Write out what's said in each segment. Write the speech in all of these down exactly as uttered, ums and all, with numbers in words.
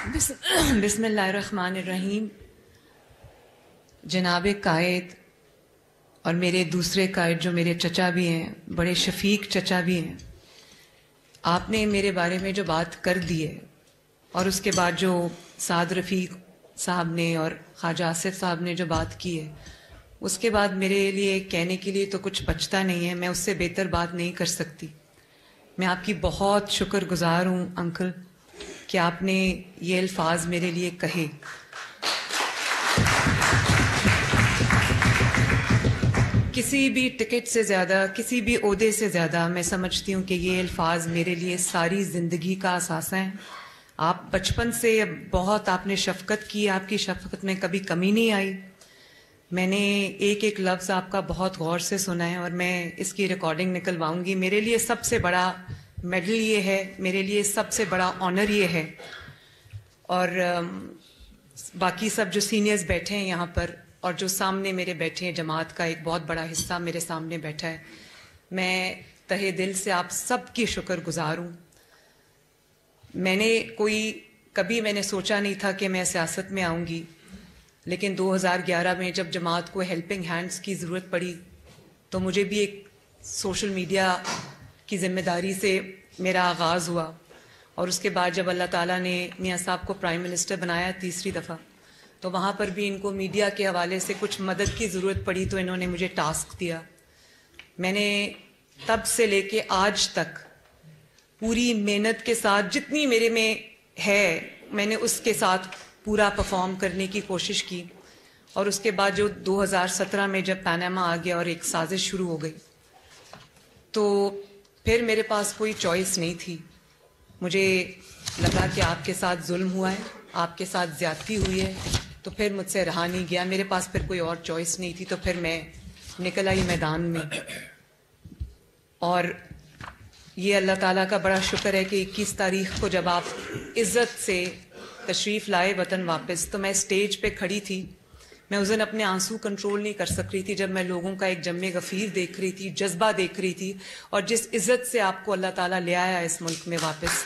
بسم بسم اللہ الرحمن الرحیم. جناب قائد اور میرے دوسرے قائد جو میرے چچا بھی ہیں, بڑے شفیق چچا بھی ہیں, آپ نے میرے بارے میں جو بات کر دی ہے اور اس کے بعد جو سعد رفیق صاحب نے اور خواجہ آصف صاحب نے جو بات کی ہے, اس کے بعد میرے لیے کہنے کے لیے تو کچھ بچتا نہیں ہے. میں اس سے بہتر بات نہیں کر سکتی. میں آپ کی بہت شکر گزار ہوں انکل کہ آپ نے یہ الفاظ میرے لیے کہے. کسی بھی ٹکٹ سے زیادہ, کسی بھی عہدے سے زیادہ میں سمجھتی ہوں کہ یہ الفاظ میرے لیے ساری زندگی کا اثاثہ ہیں. آپ بچپن سے بہت آپ نے شفقت کی, آپ کی شفقت میں کبھی کمی نہیں آئی. میں نے ایک ایک لفظ آپ کا بہت غور سے سنا ہے اور میں اس کی ریکارڈنگ نکلواؤں گی. میرے لیے سب سے بڑا میڈل یہ ہے, میرے لیے سب سے بڑا آنر یہ ہے, اور باقی سب جو سینئرز بیٹھے ہیں یہاں پر اور جو سامنے میرے بیٹھے ہیں, جماعت کا ایک بہت بڑا حصہ میرے سامنے بیٹھا ہے, میں تہہ دل سے آپ سب کی شکر گزار ہوں. میں نے کوئی کبھی میں نے سوچا نہیں تھا کہ میں سیاست میں آؤں گی, لیکن دو ہزار گیارہ میں جب جماعت کو ہیلپنگ ہینڈز کی ضرورت پڑی تو مجھے بھی ایک سوشل میڈیا کی ذمہ داری سے میرا آغاز ہوا. اور اس کے بعد جب اللہ تعالیٰ نے میاں صاحب کو پرائم منسٹر بنایا تیسری دفعہ, تو وہاں پر بھی ان کو میڈیا کے حوالے سے کچھ مدد کی ضرورت پڑی تو انہوں نے مجھے ٹاسک دیا. میں نے تب سے لے کے آج تک پوری محنت کے ساتھ جتنی میرے میں ہے میں نے اس کے ساتھ پورا پرفارم کرنے کی کوشش کی. اور اس کے بعد جو دو ہزار سترہ میں جب پاناما آ گیا اور ایک سازش شروع ہو گئی, تو پھر میرے پاس کوئی چوائس نہیں تھی. مجھے لگا کہ آپ کے ساتھ ظلم ہوا ہے, آپ کے ساتھ زیادتی ہوئی ہے, تو پھر مجھ سے رہا نہیں گیا. میرے پاس پھر کوئی اور چوائس نہیں تھی, تو پھر میں نکل آئی میدان میں. اور یہ اللہ تعالیٰ کا بڑا شکر ہے کہ اکیس تاریخ کو جب آپ عزت سے تشریف لائے وطن واپس, تو میں اسٹیج پہ کھڑی تھی. میں اس دن اپنے آنسو کنٹرول نہیں کر سک رہی تھی جب میں لوگوں کا ایک جم غفیر دیکھ رہی تھی, جذبہ دیکھ رہی تھی, اور جس عزت سے آپ کو اللہ تعالیٰ لے آیا اس ملک میں واپس.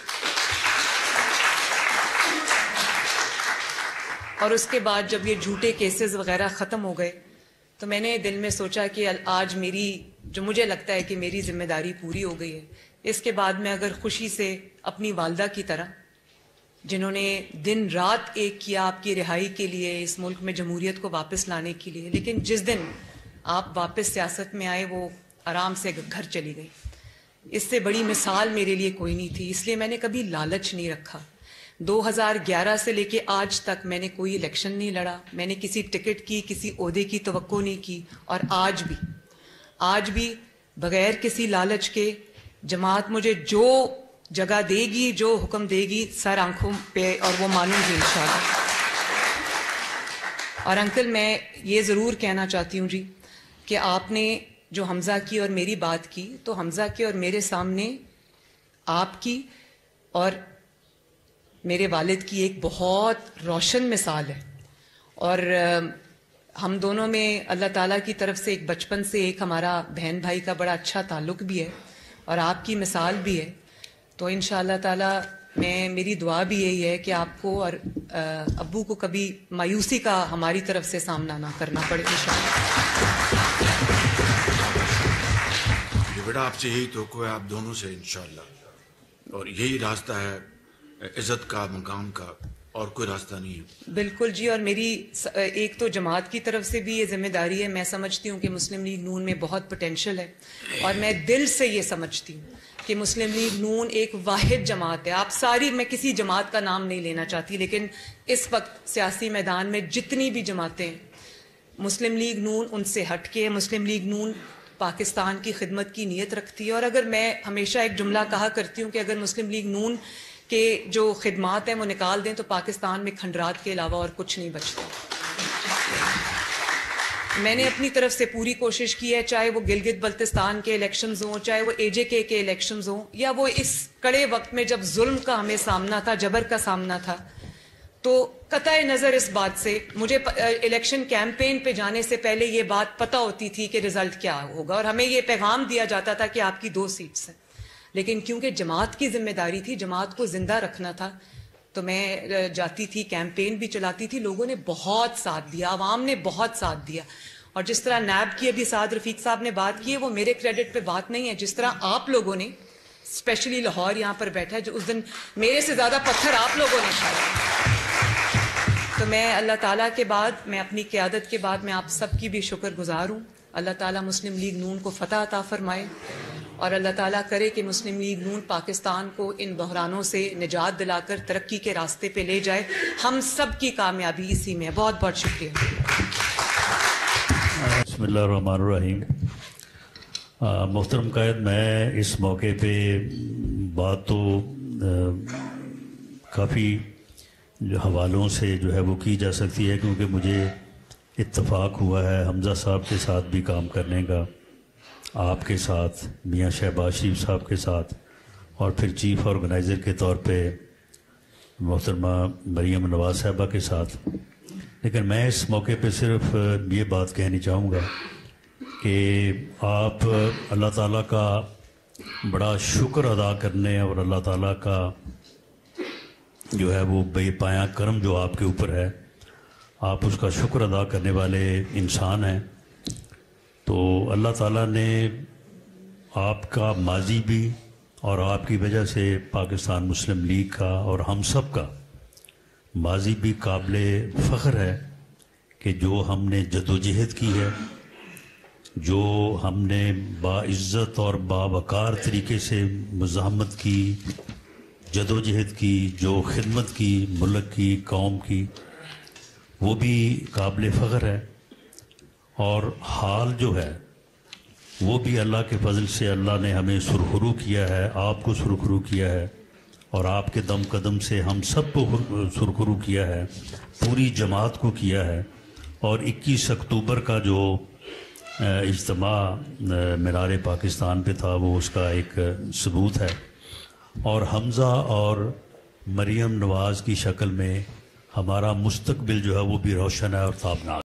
اور اس کے بعد جب یہ جھوٹے کیسز وغیرہ ختم ہو گئے, تو میں نے دل میں سوچا کہ آج میری جو مجھے لگتا ہے کہ میری ذمہ داری پوری ہو گئی ہے. اس کے بعد میں اگر خوشی سے اپنی والدہ کی طرح, جنہوں نے دن رات ایک کیا آپ کی رہائی کے لیے, اس ملک میں جمہوریت کو واپس لانے کے لیے, لیکن جس دن آپ واپس سیاست میں آئے وہ آرام سے گھر چلی گئی. اس سے بڑی مثال میرے لیے کوئی نہیں تھی. اس لیے میں نے کبھی لالچ نہیں رکھا. دو ہزار گیارہ سے لے کے آج تک میں نے کوئی الیکشن نہیں لڑا, میں نے کسی ٹکٹ کی, کسی عہدے کی توقع نہیں کی. اور آج بھی آج بھی بغیر کسی لالچ کے جماعت مجھے جو جگہ دے گی, جو حکم دے گی, سر آنکھوں پہ, اور وہ مانوں گی انشاءاللہ. اور انکل میں یہ ضرور کہنا چاہتی ہوں جی کہ آپ نے جو حمزہ کی اور میری بات کی, تو حمزہ کے اور میرے سامنے آپ کی اور میرے والد کی ایک بہت روشن مثال ہے. اور ہم دونوں میں اللہ تعالیٰ کی طرف سے ایک بچپن سے ایک ہمارا بہن بھائی کا بڑا اچھا تعلق بھی ہے, اور آپ کی مثال بھی ہے. تو انشاءاللہ تعالیٰ میں میری دعا بھی یہی ہے کہ آپ کو اور ابو کو کبھی مایوسی کا ہماری طرف سے سامنا نہ کرنا پڑے انشاءاللہ. یہ بیٹا آپ سے یہی توقع ہے, آپ دونوں سے انشاءاللہ, اور یہی راستہ ہے عزت کا, مقام کا, اور کوئی راستہ نہیں ہے. بالکل جی. اور میری ایک تو جماعت کی طرف سے بھی یہ ذمہ داری ہے. میں سمجھتی ہوں کہ مسلم لیگ نون میں بہت پوٹینشیل ہے, اور میں دل سے یہ سمجھتی ہوں کہ مسلم لیگ نون ایک واحد جماعت ہے. آپ ساری, میں کسی جماعت کا نام نہیں لینا چاہتی, لیکن اس وقت سیاسی میدان میں جتنی بھی جماعتیں ہیں, مسلم لیگ نون ان سے ہٹ کے, مسلم لیگ نون پاکستان کی خدمت کی نیت رکھتی ہے. اور اگر میں ہمیشہ ایک جملہ کہا کرتی ہوں کہ اگر مسلم لیگ نون کہ جو خدمات ہیں وہ نکال دیں تو پاکستان میں کھنڈرات کے علاوہ اور کچھ نہیں بچتا. میں نے اپنی طرف سے پوری کوشش کی ہے, چاہے وہ گلگت بلتستان کے الیکشنز ہوں, چاہے وہ اے جے کے کے الیکشنز ہوں, یا وہ اس کڑے وقت میں جب ظلم کا ہمیں سامنا تھا, جبر کا سامنا تھا. تو قطع نظر اس بات سے مجھے الیکشن کیمپین پہ جانے سے پہلے یہ بات پتہ ہوتی تھی کہ رزلٹ کیا ہوگا, اور ہمیں یہ پیغام دیا جاتا تھا کہ آپ کی دو سیٹس ہیں. لیکن کیونکہ جماعت کی ذمہ داری تھی, جماعت کو زندہ رکھنا تھا, تو میں جاتی تھی, کیمپین بھی چلاتی تھی, لوگوں نے بہت ساتھ دیا, عوام نے بہت ساتھ دیا. اور جس طرح نیب کی ابھی سعد رفیق صاحب نے بات کی ہے, وہ میرے کریڈٹ پہ بات نہیں ہے, جس طرح آپ لوگوں نے, اسپیشلی لاہور یہاں پر بیٹھا ہے, جو اس دن میرے سے زیادہ پتھر آپ لوگوں نے کھائے. تو میں اللہ تعالیٰ کے بعد, میں اپنی قیادت کے بعد میں آپ سب کی بھی شکر گزار ہوں. اللہ تعالیٰ مسلم لیگ نون کو فتح عطا فرمائے, اور اللہ تعالیٰ کرے کہ مسلم لیگ نون پاکستان کو ان بحرانوں سے نجات دلا کر ترقی کے راستے پہ لے جائے. ہم سب کی کامیابی اسی میں ہے. بہت بہت شکریہ. بسم اللہ الرحمن الرحیم. محترم قائد, میں اس موقع پہ بات تو کافی جو حوالوں سے جو ہے وہ کی جا سکتی ہے, کیونکہ مجھے اتفاق ہوا ہے حمزہ صاحب کے ساتھ بھی کام کرنے کا, آپ کے ساتھ, میاں شہباز شریف صاحب کے ساتھ, اور پھر چیف آرگنائزر کے طور پہ محترمہ مریم نواز صاحبہ کے ساتھ. لیکن میں اس موقع پہ صرف یہ بات کہنی چاہوں گا کہ آپ اللہ تعالیٰ کا بڑا شکر ادا کرنے, اور اللہ تعالیٰ کا جو ہے وہ بے پایاں کرم جو آپ کے اوپر ہے, آپ اس کا شکر ادا کرنے والے انسان ہیں. تو اللہ تعالیٰ نے آپ کا ماضی بھی, اور آپ کی وجہ سے پاکستان مسلم لیگ کا اور ہم سب کا ماضی بھی قابل فخر ہے کہ جو ہم نے جدوجہد کی ہے, جو ہم نے باعزت اور باوقار طریقے سے مزاحمت کی, جدوجہد کی, جو خدمت کی ملک کی, قوم کی, وہ بھی قابل فخر ہے. اور حال جو ہے وہ بھی اللہ کے فضل سے اللہ نے ہمیں سرخرو کیا ہے, آپ کو سرخرو کیا ہے, اور آپ کے دم قدم سے ہم سب کو سرخرو کیا ہے, پوری جماعت کو کیا ہے. اور اکیس اکتوبر کا جو اجتماع مینار پاکستان پہ تھا, وہ اس کا ایک ثبوت ہے. اور حمزہ اور مریم نواز کی شکل میں ہمارا مستقبل جو ہے وہ بھی روشن ہے اور تابناک.